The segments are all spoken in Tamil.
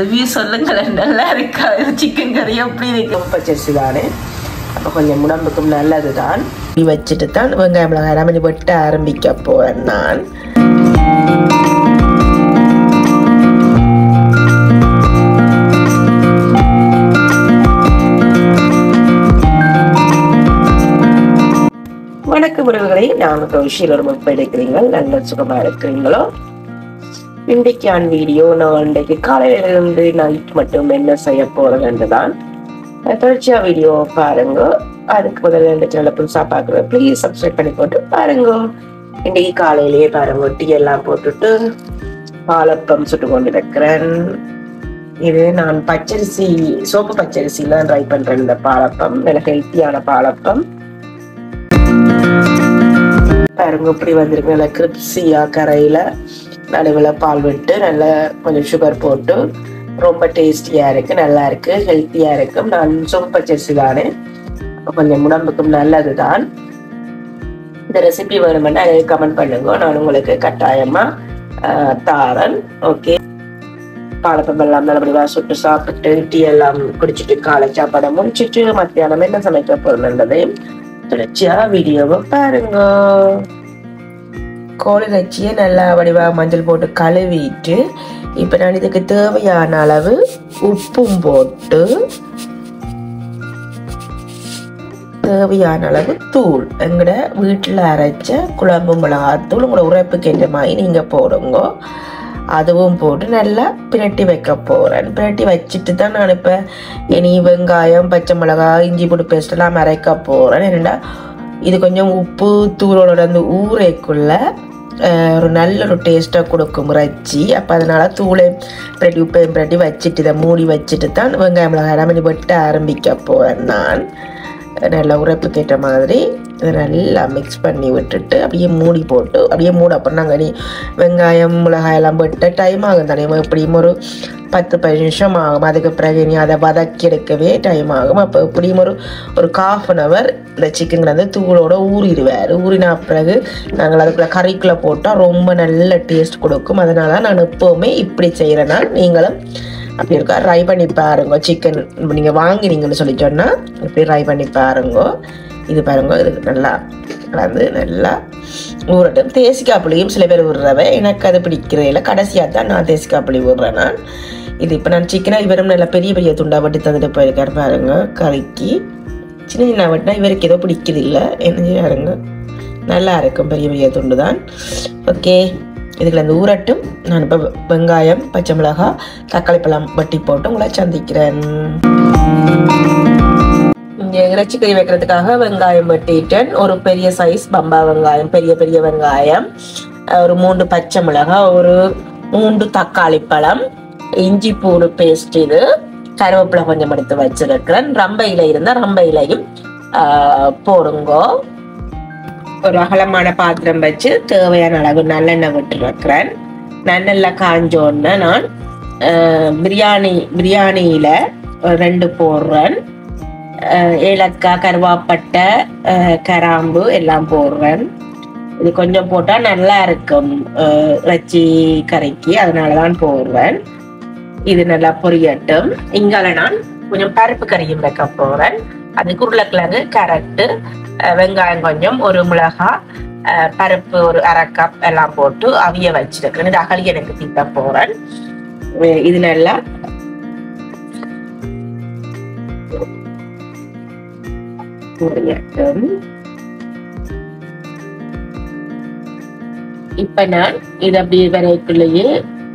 ரிவ்யூ சொல்லுங்களேன். நல்லா இருக்கா சிக்கன் கறி? எப்படி இருக்கு? பச்சரிசி தானே, அப்போ கொஞ்சம் உடம்புக்கும் நல்லது தான். வச்சுட்டு தான் வெங்காயம் மிளகாய் எல்லாம் வெட்ட ஆரம்பிக்க போறேன் நான். வணக்கம் உறவுகளை, நாங்கள் விஷயம் ரொம்ப எடுக்கிறீங்க, நல்ல சுகமா இருக்கிறீங்களோ? இன்றைக்கான வீடியோ நான் இன்றைக்கு காலையில இருந்து நைட் மட்டும் என்ன செய்ய போறதுன்றதான். தொடர்ச்சியா வீடியோ பாருங்க. அதுக்கு முதல்ல இந்த சேனலை புதுசா பாக்குற ப்ளீஸ் சப்ஸ்கிரைப் பண்ணி போட்டு பாருங்க. இன்றைக்கு காலையிலேயே பாருங்க, டீ எல்லாம் போட்டுட்டு பாலப்பம் சுட்டு கொண்டு இருக்கிறேன். இது நான் பச்சரிசி, சோப்பு பச்சரிசியில ட்ரை பண்றேன். இந்த பாலப்பம் நல்ல ஹெல்த்தியான பாலப்பம் பாருங்க. இப்படி வந்திருக்கு, நல்ல கிரிப்ஸியா கரையில நடுவில் பால் விட்டு நல்லா கொஞ்சம் சுகர் போட்டு ரொம்ப டேஸ்டியா இருக்கு, நல்லா இருக்கு, ஹெல்த்தியா இருக்கு. நான் சோப்பு பச்சரிசி தானே, கொஞ்சம் உடம்புக்கும் நல்லது தான். இந்த ரெசிபி வேணுமென்னா அதை கமெண்ட் பண்ணுங்க, நான் உங்களுக்கு கட்டாயமா தாரன். ஓகே, பாலப்பம் எல்லாம் நல்லபடியா சுட்டு சாப்பிட்டு டீ எல்லாம் குடிச்சிட்டு காலை சாப்பாடை முடிச்சிட்டு மத்தியானம் என்ன சமைக்க போறதுன்றதையும் தொடர்ச்சியா வீடியோவை பாருங்க. கோழி இறைச்சியை நல்லா வடிவாக மஞ்சள் போட்டு கழுவிட்டு இப்போ நான் இதுக்கு தேவையான அளவு உப்பும் போட்டு தேவையான அளவு தூள், எங்கட வீட்டில் அரைச்ச குழம்பு மிளகாத்தூள் உங்களோட உரைப்புக்கு ஏற்ற மாதிரி நீங்கள் போடுங்க. அதுவும் போட்டு நல்லா பிரட்டி வைக்க போகிறேன். பிரட்டி வச்சுட்டு தான் நான் இப்போ இனி வெங்காயம், பச்சை மிளகாய், இஞ்சி பூண்டு பேஸ்ட் எல்லாம் அரைக்க போகிறேன். என்னென்னா இது கொஞ்சம் உப்பு தூளோட அந்த ஊரைக்குள்ள ஒரு நல்ல ஒரு டேஸ்ட்டாக கொடுக்கும் இறைச்சி. அப்போ அதனால் தூளை பிரட்டி உப்பையும் பிரட்டி வச்சுட்டு இதை மூடி வச்சுட்டு தான் வெங்காயம் மிளகாய் எல்லாம் வெட்ட ஆரம்பிக்க போகிறேன் நான். நல்லா உரைப்புக்கு ஏற்ற மாதிரி இதை நல்லா மிக்ஸ் பண்ணி விட்டுட்டு அப்படியே மூடி போட்டு அப்படியே மூட. அப்புறம் நாங்கள் நீ வெங்காயம் மிளகாய் எல்லாம் வெட்ட டைம் ஆகும் தானே, எப்படியும் ஒரு 10-15 நிமிஷம் ஆகும். அதுக்கு பிறகு நீ அதை வதக்கி எடுக்கவே டைம் ஆகும். அப்போ எப்படியும் ஒரு 1/2 hour இந்த சிக்கன் வந்து தூளோட ஊறிடுவார். ஊறினா பிறகு நாங்கள் அதுக்குள்ள கறிக்குள்ளே போட்டால் ரொம்ப நல்ல டேஸ்ட் கொடுக்கும். அதனால நான் எப்போவுமே இப்படி செய்கிறேன்னா நீங்களும் அப்படி இருக்கா ட்ரை பண்ணி பாருங்க. சிக்கன் நீங்கள் வாங்கினீங்கன்னு சொல்லி சொன்னால் இப்படி ட்ரை பண்ணி பாருங்க. இது பாருங்க, இது நல்லா கலந்து நல்லா ஊறட்டும். தேசிக்காய் புளியும் சில பேர் விடுறவை, எனக்கு அது பிடிக்கிறதில்ல. இல்லை, கடைசியாக தான் நான் தேசிக்காய் புளி விடுறேன் நான். இது இப்போ நான் சிக்கனை இவரும் நல்லா பெரிய பெரிய துண்டாக வட்டி தந்துட்டு போயிருக்காரு பாருங்க. கறிக்கு சின்ன சின்ன வட்டினா இவருக்கு ஏதோ பிடிக்கிறதில்ல. என்ன பாருங்க, நல்லா இருக்கும், பெரிய பெரிய துண்டு தான். ஓகே, இதுக்குள்ள இந்த ஊறட்டும். நான் இப்போ வெங்காயம், பச்சை மிளகாய், தக்காளி பழம் வட்டி போட்டு உங்களை சந்திக்கிறேன். இங்கே இறைச்சி கறி வைக்கிறதுக்காக வெங்காயம் வெட்டிட்டேன். ஒரு பெரிய சைஸ் பம்பா வெங்காயம், பெரிய பெரிய வெங்காயம், ஒரு 3 பச்சை மிளகாய், ஒரு 3 தக்காளி பழம், இஞ்சி பூண்டு பேஸ்ட், இது கருவேப்பிலை கொஞ்சம் எடுத்து வச்சிருக்கிறேன். ரம்ப இலை இருந்தால் ரம்ப இலையும் போடுங்க. ஒரு அகலமான பாத்திரம் வச்சு தேவையான அளவு நல்லெண்ணெய் விட்டுருக்கிறேன். நல்லெண்ணெய் காஞ்சோன்னு நான் பிரியாணியில 2 போடுறேன். ஏலக்காய், கருவாப்பட்டை, கராம்பு எல்லாம் போடுறேன். இது கொஞ்சம் போட்டால் நல்லா இருக்கும் இறைச்சி கறிக்கு, அதனாலதான் போடுறேன். இது நல்லா பொரியட்டும். இங்கால நான் கொஞ்சம் பருப்பு கறியும் வைக்க போறேன். அதுக்கு உருளைக்கிழங்கு, கேரட்டு, வெங்காயம் கொஞ்சம், ஒரு மிளகாய், பருப்பு ஒரு 1/2 கப் எல்லாம் போட்டு அவிய வச்சிருக்கேன். இது அகலி எனக்கு தீட்ட போறேன். இது நல்லா பொரியட்டும். இப்ப நான் இது அப்படி வரைக்குள்ளேயே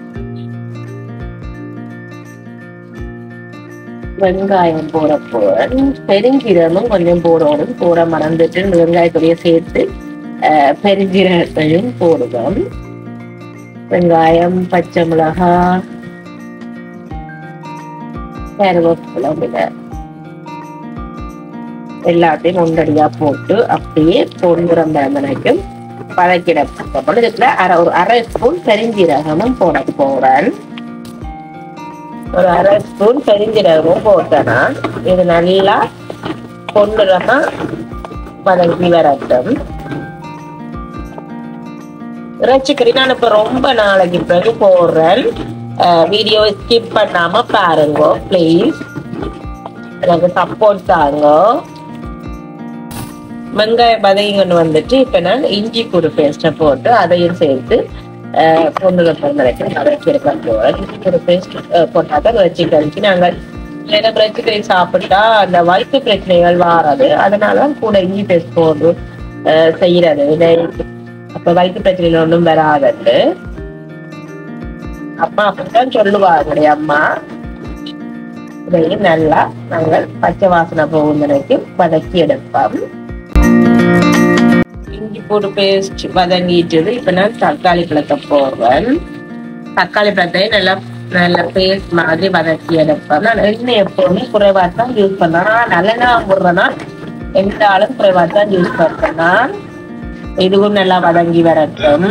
வெங்காயம் போட போறேன். பெருஞ்சீரகமும் கொஞ்சம் போடணும், போட மறந்துட்டு வெங்காயத்துடைய சேர்த்து பெருஞ்சீரகத்தையும் போடுவோம். வெங்காயம், பச்சை மிளகாய், கருவேப்பிலை எல்லாத்தையும் ஒன்றடியா போட்டு அப்படியே பொன்னிறம் வரைக்கும் வதக்கிட இதுக்குள்ள ஒரு 1/2 ஸ்பூன் பெருஞ்சீரகமும் போட போறேன். ஒரு 1/2 ஸ்பூன் பெருஞ்சீரகமும் போட்டேன்னா இது நல்லா பொன்னிறமா வதங்கி வரட்டும். இறைச்சி கறி நான் இப்ப ரொம்ப நாளைக்கு பிறகு போடுறேன். வீடியோ ஸ்கிப் பண்ணாம பாருங்க ப்ளீஸ். எனக்கு சப்போர்ட் தாங்க. வெங்காயம் வதங்கின்னு வந்துட்டு இப்ப நான் இஞ்சி பூண்டு பேஸ்ட்டை போட்டு அதையும் சேர்த்து பொண்ணுங்க வரைக்கும் வதக்கி எடுக்க போறேன். இஞ்சி பூண்டு பேஸ்ட் போட்டாதான் இறைச்சி கறிக்கு நாங்கள் இறைச்சி கறி சாப்பிட்டா அந்த வயிற்று பிரச்சனைகள் வாராது. அதனாலதான் கூட இஞ்சி பேஸ்ட் போட்டு செய்யறது. அப்ப வயிற்று பிரச்சனைகள் ஒன்றும் வராது. அம்மா அப்படித்தான் சொல்லுவாங்க அம்மா. இதையும் நல்லா நாங்கள் பச்சை வாசனை போகும் வரைக்கும் வதக்கி எடுப்போம். இஞ்சி பூண்டு பேஸ்ட் வதங்கிட்டது. இப்ப நான் தக்காளி பழத்தை போடுவேன். தக்காளி பழத்தை நல்லா நல்ல பேஸ்ட் மாதிரி வதக்கி எடுப்பேன். நான் எண்ணெய் எப்பவுமே குறைவா தான் யூஸ் பண்ணேன். நல்லெண்ணெய் போடுறேன்னா எந்த ஆளும் குறைவா தான் யூஸ் பண்றேன்னா இதுவும் நல்லா வதங்கி வரட்டும்.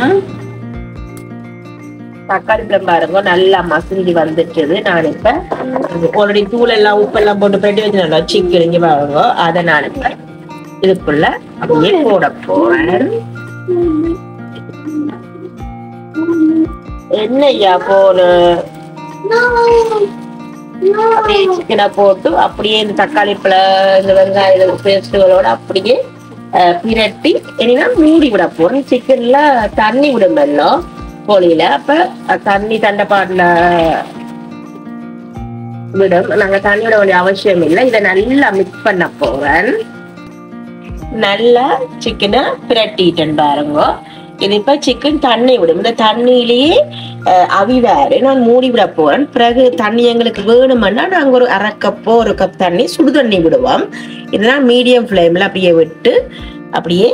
தக்காளி பழம் பாருங்க நல்லா மசிஞ்சு வந்துட்டுது. நான் இப்ப ஆல்ரெடி தூள் எல்லாம் உப்பெல்லாம் போட்டு பெட்டி வச்சு நல்லா சிக்கன் பாருங்க. அதை நான் இப்ப இதுக்குள்ள அப்படியே போட போறேன். என்னையா போன அப்படியே சிக்கனை போட்டு அப்படியே இந்த தக்காளி பழம் இந்த வெங்காய பேஸ்டுகளோட அப்படியே பிரட்டி என்னன்னா மூடி விட போறேன். சிக்கன்ல தண்ணி விடுமல்லோ கோழியில. அப்ப தண்ணி தண்டைப்பாடுல விடும். நாங்க தண்ணி விட வேண்டிய அவசியம் இல்லை. இதை நல்லா மிக்ஸ் பண்ண போறேன். நல்லா சிக்கனை பிரட்டிட்டேன் பாருங்க. இது இப்ப சிக்கன் தண்ணி விடும். இந்த தண்ணியிலேயே அவிவாரு நான் மூடி விட போறேன். பிறகு தண்ணி எங்களுக்கு வேணும்னா நாங்க ஒரு அரை கப்போ ஒரு கப் தண்ணி சுடு தண்ணி விடுவோம். இதெல்லாம் மீடியம் ஃப்ளேம்ல அப்படியே விட்டு அப்படியே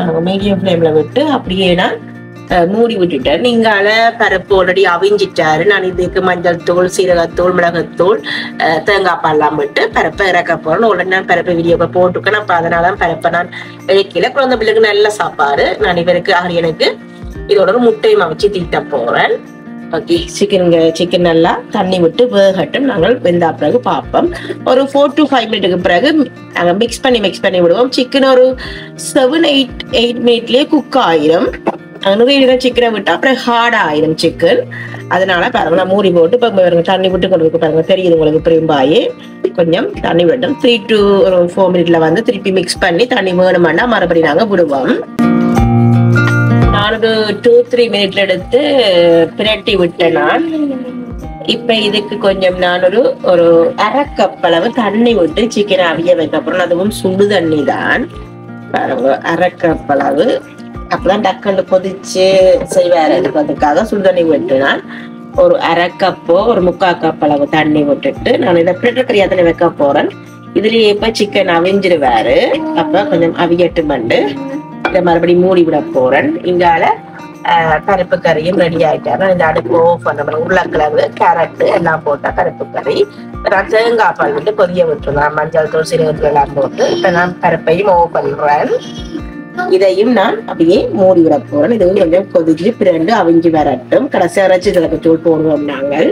நான் மூடி விட்டுட்டேன். நீங்கால பருப்பு ஆல்ரெடி அவிஞ்சிட்டாரு. நான் இதுக்கு மஞ்சள் தூள், சீரகத்தூள், மிளகுத்தூள், தேங்காய் பால்லாம் விட்டு பருப்பை இறக்க போறேன். உடனே நான் பருப்பை வீடியோவை போட்டுக்கேன். அப்ப அதனால பருப்பை நான் இறக்கல. குழந்தை பிள்ளைக்கு நல்ல சாப்பாடு. நான் இவருக்கு ஆரியனுக்கு இதோட ஒரு முட்டையும் அவிச்சு தீட்ட போறேன். ஓகே, சிக்கன் நல்லா தண்ணி விட்டு வேகட்டும். நாங்கள் வெந்தா பிறகு பார்ப்போம். ஒரு 4 to 5 மினிட்டுக்கு பிறகு நாங்கள் மிக்ஸ் பண்ணி விடுவோம். சிக்கன் ஒரு 7-8 மினிட்லயே குக் ஆயிரும். நிறைய சிக்கனை விட்டு அப்புறம் ஹார்ட் ஆயிரும் சிக்கன். அதனால பாருங்க நான் மூடி போட்டு இப்போ தண்ணி விட்டு கொண்டு பாருங்க தெரியுது உங்களுக்கு. பிரிம்பாயே கொஞ்சம் தண்ணி விட்டோம். 3 to 4 மினிட்ல வந்து திருப்பி மிக்ஸ் பண்ணி தண்ணி வேணுமாண்டா மறுபடியும் நாங்க விடுவோம். நான் ஒரு 2-3 மினிட்ல எடுத்து பிரட்டி விட்டேன். நான் இப்ப இதுக்கு கொஞ்சம் நான் ஒரு அரை கப் அளவு தண்ணி விட்டு சிக்கனை அவிய வைக்க போறேன். அதுவும் சுடு தண்ணி தான் பாருங்க. அரை கப் அளவு அப்பதான் டக்குன்னு கொதிச்சு செய்வாரு. அதுக்காக சுடு தண்ணி விட்டு நான் ஒரு அரை கப்போ ஒரு 3/4 கப் அளவு தண்ணி விட்டுட்டு நான் இதை பிரெட் கறியா தண்ணி வைக்க போறேன். இதுலயே இப்ப சிக்கன் அவிஞ்சிருவாரு. அப்ப கொஞ்சம் அவியட்டு பண்ணு இதை மறுபடியும் மூடி விட போறேன். இங்கால பருப்பு கறியும் ரெடி ஆயிட்டாரு. இந்த அடுப்பு ஆஃப் பண்ண உருளைக்கிழங்கு, கேரட் எல்லாம் போட்டா பருப்பு கறி. நான் தேங்காய் பால் விட்டு கொதிய விட்டுருந்தேன். மஞ்சள் தூள், சீரகத்தூள் எல்லாம் போட்டு இப்ப நான் பருப்பையும் ஆஃப் பண்றேன். இதையும் நான் அப்படியே மூடி விட போறேன். இதுவும் கொஞ்சம் கொதிச்சு பிறண்டு அவிஞ்சு வரட்டும். கடைசி இறைச்சி தூள் போடுவோம். நாங்கள்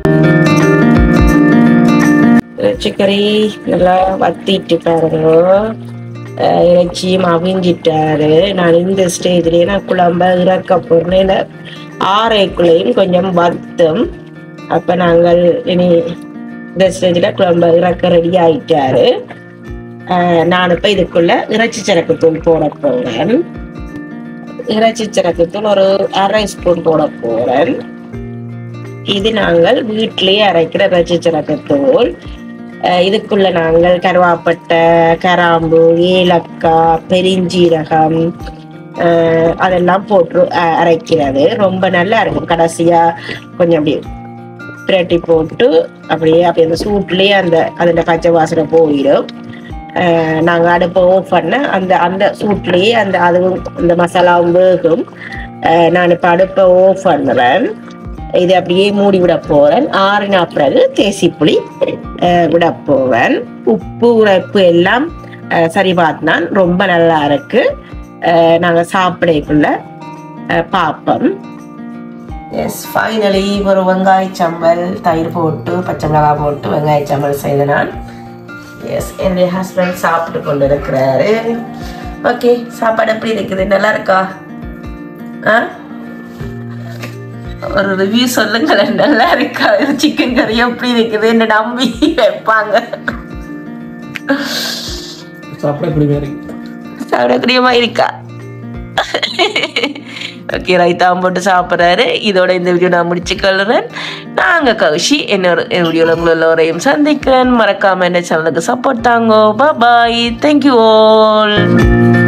இறைச்சிக்கறி நல்லா வத்திட்டு பாருங்க. இறைச்சியும் அவிஞ்சிட்டாரு. நான் இந்த ஸ்டேஜ்லயே நான் குழம்ப இறக்க போறேன். ஆரைக்குள்ளையும் கொஞ்சம் வத்தும். அப்ப நாங்கள் இனி இந்த ஸ்டேஜ்ல குழம்ப இறக்க ரெடி ஆயிட்டாரு. நான் இப்ப இதுக்குள்ள இறைச்சி சரக்குத்தூள் போட போறேன். இறைச்சி சரக்குத்தூள் ஒரு அரை ஸ்பூன் போட போறேன். இது நாங்கள் வீட்டிலேயே அரைக்கிற இறைச்சி சரக்குத்தூள். இதுக்குள்ள நாங்கள் கருவாப்பட்டை, கிராம்பு, ஏலக்காய், பெருஞ்சீரகம் அதெல்லாம் போட்டு அரைக்கிறது ரொம்ப நல்லா இருக்கும். கடைசியா கொஞ்சம் அப்படியே பிரட்டி போட்டு அப்படியே அந்த சூட்லயே அந்த பச்சை வாசனை போயிடும். நாங்க அடுப்பை ஆஃப் பண்ண அந்த சூட்லயே அதுவும் இந்த மசாலாவும் வேகும். நான் இப்ப அடுப்பை ஆஃப் பண்ணுறேன். இதை அப்படியே மூடி விட போறேன். ஆறினா பிறகு தேசி புளி விட போவேன். உப்பு உரைப்பு எல்லாம் சரி பார்த்தான். ரொம்ப நல்லா இருக்கு. நாங்க சாப்பிடக்குள்ள பார்ப்போம். எஸ், ஃபைனலி ஒரு வெங்காய சம்பல், தயிர் போட்டு பச்சை மிளகாய் போட்டு வெங்காய சம்பல் செய்த நான். எஸ், என்னுடைய ஹஸ்பண்ட் சாப்பிட்டு கொண்டு இருக்கிறாரு. ஓகே, சாப்பாடு எப்படி இருக்குது? நல்லா இருக்கா? ஒரு ரிவ்யூ சொல்லுங்களேன், நல்லா இருக்கா சிக்கன் கறி எப்படி இருக்குது என்ன நம்பி வைப்பாங்க. சாப்பிடக்கூடியமா இருக்கா? ஓகே, ரைத்தாவும் போட்டு சாப்பிட்றாரு. இதோட இந்த வீடியோ நான் முடிச்சுக்கொள்கிறேன். நாங்கள் கௌஷி இன்னொரு வீடியோவில் உங்களை எல்லோரையும் சந்திக்கிறேன். மறக்காம என்ன சேனலுக்கு சப்போர்ட் தாங்கோ. Bye, thank you all.